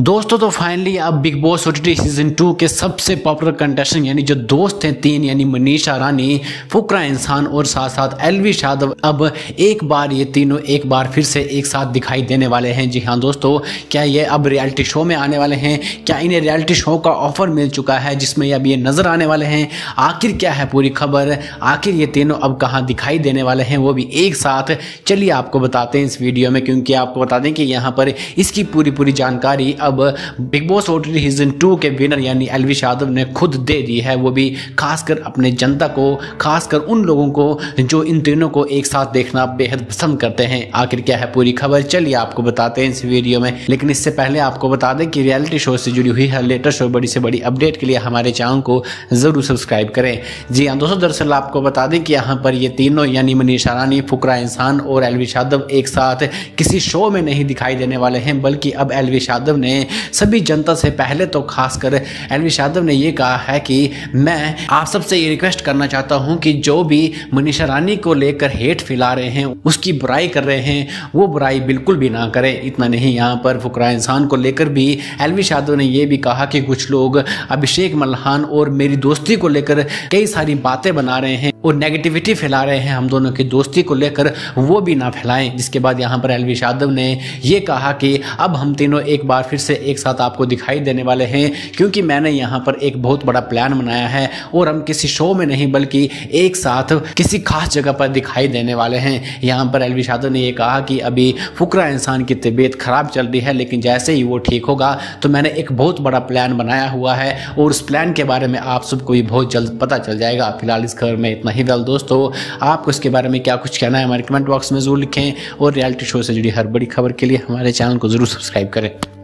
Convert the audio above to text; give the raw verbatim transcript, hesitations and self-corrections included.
दोस्तों तो फाइनली अब Bigg Boss OTT season two के सबसे पॉपुलर कंटेस्टेंट यानी जो दोस्त हैं तीन, यानी मनीषा रानी, फुकरा इंसान और साथ साथ एलवी यादव, अब एक बार ये तीनों एक बार फिर से एक साथ दिखाई देने वाले हैं। जी हाँ दोस्तों, क्या ये अब रियलिटी शो में आने वाले हैं? क्या इन्हें रियलिटी शो का ऑफर मिल चुका है जिसमें अब ये नजर आने वाले हैं? आखिर क्या है पूरी खबर? आखिर ये तीनों अब कहाँ दिखाई देने वाले हैं, वो भी एक साथ? चलिए आपको बताते हैं इस वीडियो में, क्योंकि आपको बता दें कि यहाँ पर इसकी पूरी पूरी जानकारी अब Bigg Boss OTT season two के विनर यानी एलवी यादव ने खुद दे दी है, वो भी खासकर अपने जनता को, खासकर उन लोगों को जो इन तीनों को एक साथ देखना बेहद पसंद करते हैं। आखिर क्या है पूरी खबर, चलिए आपको बताते हैं इस वीडियो में। लेकिन इससे पहले आपको बता दें कि रियलिटी शो से जुड़ी हुई हर लेटेस्ट और बड़ी से बड़ी अपडेट के लिए हमारे चैनल को जरूर सब्सक्राइब करें। जी हाँ दोस्तों, दरअसल आपको बता दें कि यहाँ पर ये तीनों यानी मनीषा रानी, फुकरा इंसान और एलवी यादव एक साथ किसी शो में नहीं दिखाई देने वाले हैं, बल्कि अब एलवी यादव ने सभी जनता से पहले तो खासकर एलवी यादव ने ये कहा है कि मैं आप सबसे ये रिक्वेस्ट करना चाहता हूं कि जो भी मनीषा रानी को लेकर हेट फैला रहे हैं, उसकी बुराई कर रहे हैं, वो बुराई बिल्कुल भी ना करें। इतना नहीं, यहाँ पर फुकरा इंसान को लेकर भी एलवी यादव ने ये भी कहा कि कुछ लोग अभिषेक मल्हान और मेरी दोस्ती को लेकर कई सारी बातें बना रहे हैं और नेगेटिविटी फैला रहे हैं हम दोनों की दोस्ती को लेकर, वो भी ना फैलाएं। जिसके बाद यहाँ पर एलवी यादव ने ये कहा कि अब हम तीनों एक बार फिर से एक साथ आपको दिखाई देने वाले हैं, क्योंकि मैंने यहाँ पर एक बहुत बड़ा प्लान बनाया है और हम किसी शो में नहीं बल्कि एक साथ किसी खास जगह पर दिखाई देने वाले हैं। यहाँ पर एलवी यादव ने ये कहा कि अभी फुकरा इंसान की तबीयत खराब चल रही है, लेकिन जैसे ही वो ठीक होगा तो मैंने एक बहुत बड़ा प्लान बनाया हुआ है और उस प्लान के बारे में आप सबको भी बहुत जल्द पता चल जाएगा। फिलहाल इस खबर में इतना ही। वेल दोस्तों, आपको इसके बारे में क्या कुछ कहना है हमारे कमेंट बॉक्स में जरूर लिखें और रियलिटी शो से जुड़ी हर बड़ी खबर के लिए हमारे चैनल को जरूर सब्सक्राइब करें।